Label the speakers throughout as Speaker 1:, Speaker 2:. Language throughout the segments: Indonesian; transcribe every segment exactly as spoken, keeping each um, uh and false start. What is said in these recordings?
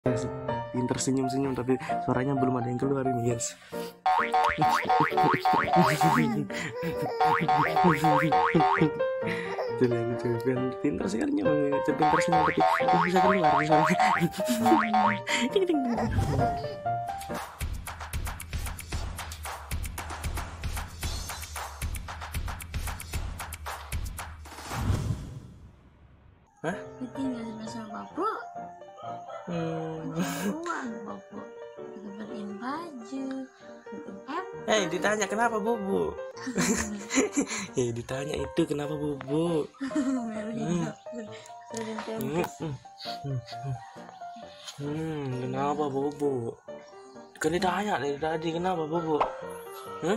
Speaker 1: Pinter senyum-senyum tapi suaranya belum ada yang keluar ini guys. Pinter sekali nyum, pinter senyum tapi belum bisa keluar suaranya. Hah?
Speaker 2: Ditinggal sama bapak.
Speaker 1: Hmm.
Speaker 2: Uang bapak. Beliin baju. Beliin apple.
Speaker 1: Eh, ditanya kenapa bobo? Eh, ditanya itu kenapa bobo? Hmm. Hmm. Hmm, kenapa bobo? Kan ditanya dari tadi kenapa bobo? Hmm?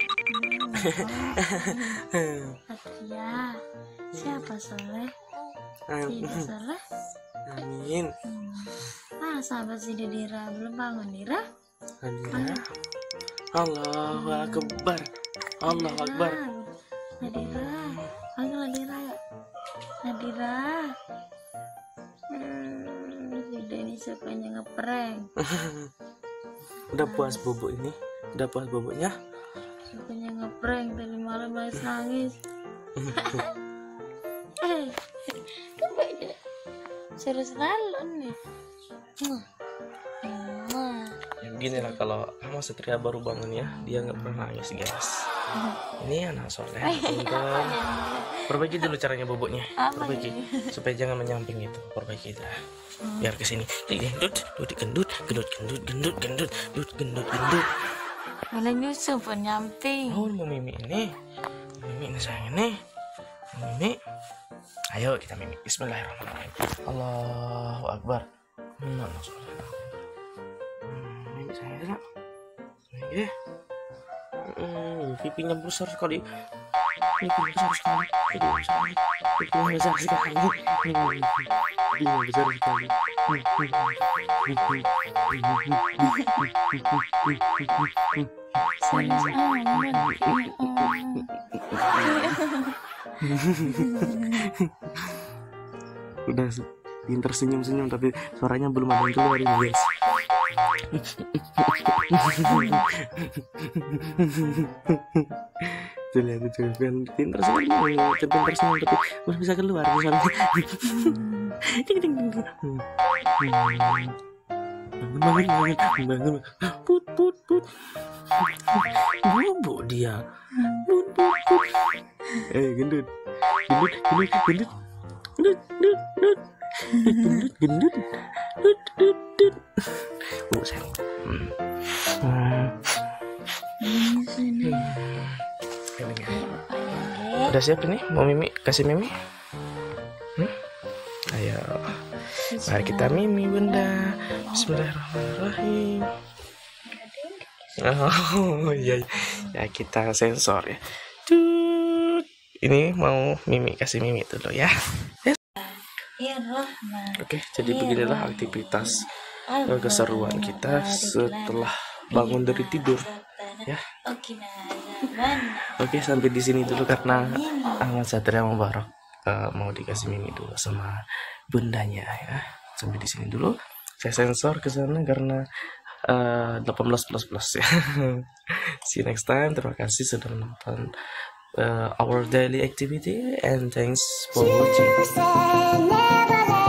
Speaker 2: Satria, siapa Soleh? Tidak Soleh?
Speaker 1: Amin.
Speaker 2: Hmm. Ah, sahabat si Dira belum bangun Dira?
Speaker 1: Nadira. Allahu Akbar. Allahu Akbar.
Speaker 2: Nadira, panggil Nadira ya. Nadira. Hmm, si Denny sukanya ngeprank.
Speaker 1: Udah puas bobo ini? Udah puas bobonya?
Speaker 2: Sukanya ngeprank dari malam nangis nangis. Eh, beda. Serius lalu nih.
Speaker 1: Ya begini lah kalau sama Satria baru bangun ya, dia nggak pernah nangis guys. Ini anak soleh, pintar. Perbaiki dulu caranya boboknya, perbaiki supaya jangan menyamping itu, perbaiki itu. Biar kesini, gendut, gendut, gendut, gendut, gendut, gendut, gendut, gendut, gendut, gendut.
Speaker 2: Malah nyusul pun nyamping.
Speaker 1: Oh, mau mimi ini, mimi ini sayang ini, mimi. Ayo kita mimi. Bismillahirrahmanirrahim. Allahu Akbar. Mana soleh? Mimi sayang itu nak. Sayang Hmm, pipinya besar sekali. Pipinya besar sekali. Pipinya besar sekali. Pipinya besar sekali. Pipinya besar sekali. Udah pinter senyum-senyum tapi suaranya belum ada yang keluar ini guys. Tuh lihat tuh, pinter sekali, pinter senyum tapi belum bisa keluar suaranya. Bangun, bangun, bangun, bangun, put, put, put, bobo dia, put, put, put. Eh gendut, gendut, gendut, gendut, gendut, gendut, gendut, gendut, gendut, gendut, gendut. Oh sayang. Hmm. Hmm. Udah siap ini? Mau mimi? Kasih mimi? Hmm? Ayo. Mari kita mimi bunda. Bismillahirrahmanirrahim. Oh iya, ya kita sensor ya. Tut. Ini mau mimi, kasih mimi dulu ya.
Speaker 2: Ya Rahman.
Speaker 1: Oke, jadi beginilah aktivitas keseruan kita setelah bangun dari tidur ya. Oke, sampai di sini dulu karena Ahmad Satria Mubarak uh, mau dikasih mimi dulu sama bundanya ya. Sampai di sini dulu. Saya sensor ke sana karena uh, delapan belas plus plus ya. See you next time. Terima kasih sudah menonton uh, our daily activity and thanks for watching.